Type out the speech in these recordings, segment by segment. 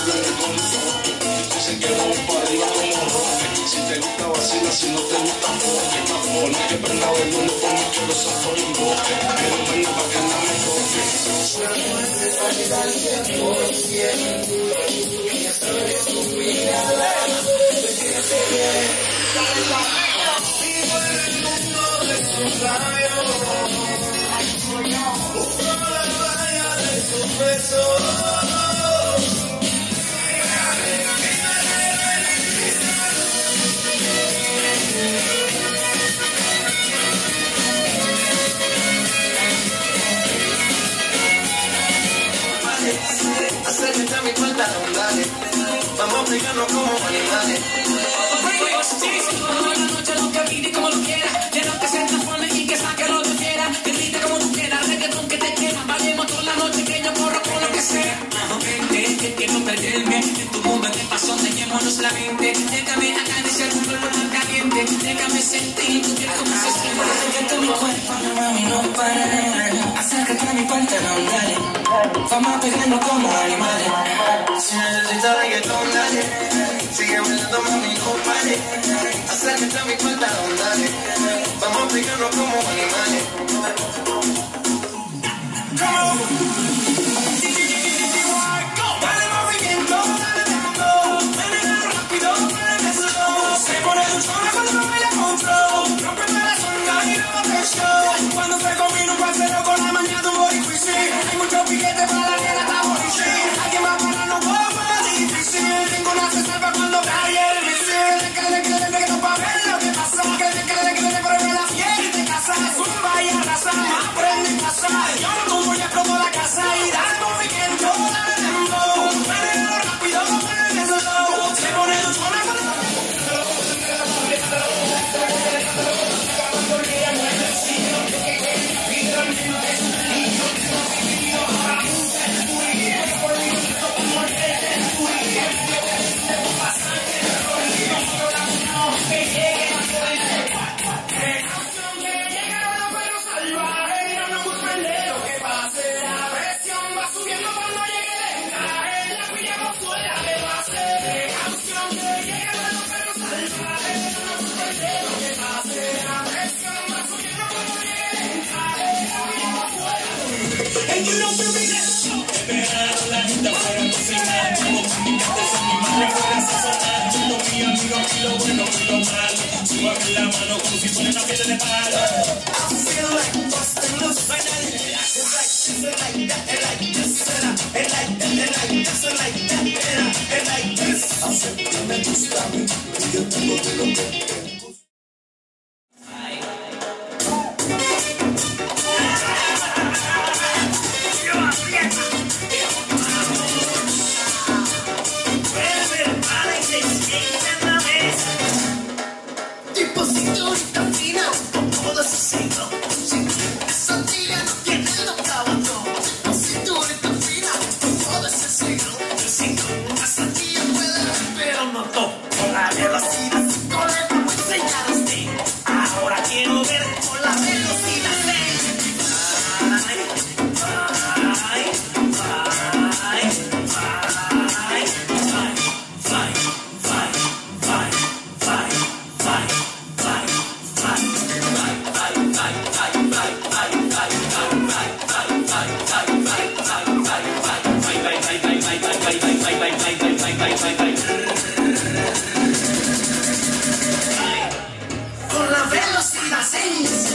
viene con el toque. Si se queda un para arriba como roque. Si te gusta vacila, si no te gusta foque. Ponle que prenda el duelo con mi chulo santo y invoque. Quiero venir pa' que no me toque. Una muerte pálida al 100%. Ella sabe que tu mirada me tiene bien. Vivo en el mundo de sus labios. Busco la playa de sus besos. Acércate a mi pantalón, dale. Vamos a pegarnos como animales. Toda la noche lo que pide como lo quiera. Quiero que se transforme y que saque lo que quiera. Que grite como tú quieras, reggaetón que te quiera. Bailemos toda la noche que yo corro con lo que sea. Vente, que quiero perderme en tu mundo, en el paso, dañémonos la mente. Déjame acariciar tu cuerpo tan caliente. Déjame sentir tu piel como se siente. Acércate a mi cuerpo, mami, no pares. Acércate a mi pantalón, dale. Vamos a pegarnos como animales. Si necesitas reggaetón, dale. Sigue bailando, mami, no pares. Acércate a mi pantalón, dale. Vamos a pegarnos como animales. Dale movimiento, dale tempo. Veneno rápido, dale slow. Se pone dulzona cuando no me la control. Rompeme la zona y no te show. Cuando se combina un paseo con la mañana, un body quiz. Hay muchos piquetes para la nena, está boriche. Alguien más para no puedo, más difícil. Ninguna se salva cuando cae el misil. Que no pa' ver lo que pasa. Que pruebe la fiesta y te casa. Zumba y arrasa, aprende y pasa. Yo no tumbo y exploto la casa. Y da movimiento, dale tempo. Veneno rápido, dale slow. Se pone dulzona cuando And you don't feel me that verano la gente fuera cocinar. Como combinates animales fuera sazonar. Junto mi amigo y lo bueno y lo malo. Súbame la mano como si fuera una piedra de palo. I feel like busting loose. It's like this and like that and like this and like that and like this and like that and like this. Siempre me gusta a mí, yo tengo de lo que tengo. con la velocidad 6.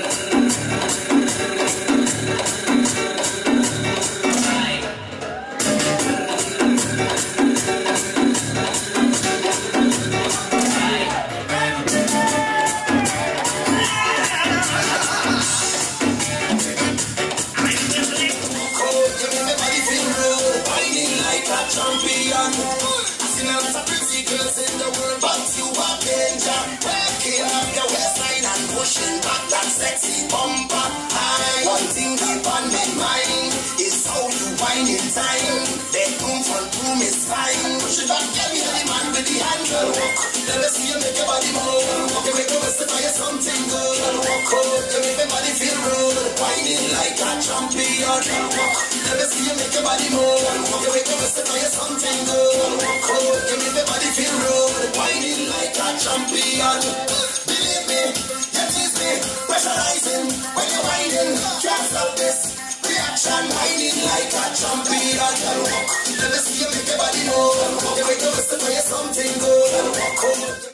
Champion, I seen a lot of pretty girls in the world, but you are danger. Working up your waistline and pushing back that sexy bumper. One thing deep on my mind is how you whining time. Bedroom, front room is fine. Push it back, get me the man with the handle. Walk, let me see you make your body move. Walk, you make me step by something good. Walk out, you make my body feel rude. Whining like a champion. Walk, let me see you make your body move. Walk, you make me step by something good. Walk out, you make my body feel rude. Whining like a champion. Believe me, you tease me, pressurizing when you're whining. Can't stop this reaction, whining like a champion. Walk, let me see you make your body move. Walk, you make me step by something good. Walk out.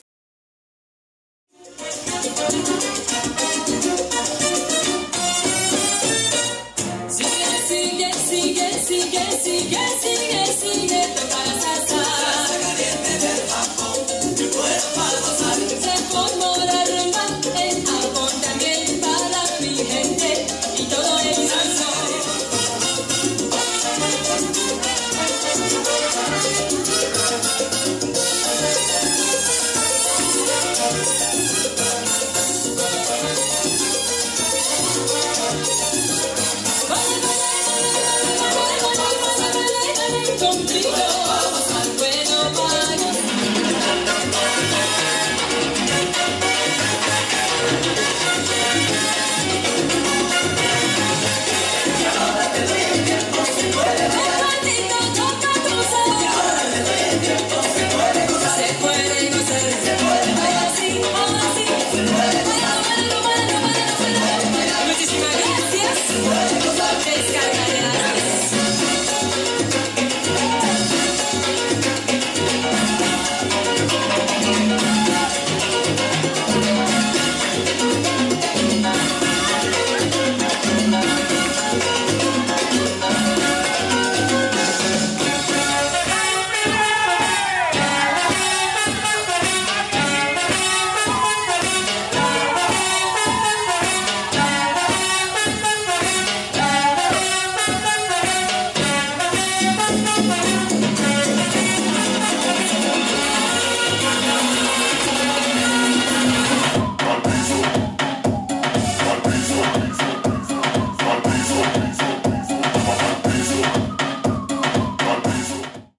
Sigue, sigue, sigue, sigue, sigue, sigue, toca la salsa. Caliente del Japón, tu cuerpo para gozar. Se formó la rumba en Japón también para mi gente y todo el salso. Contigo.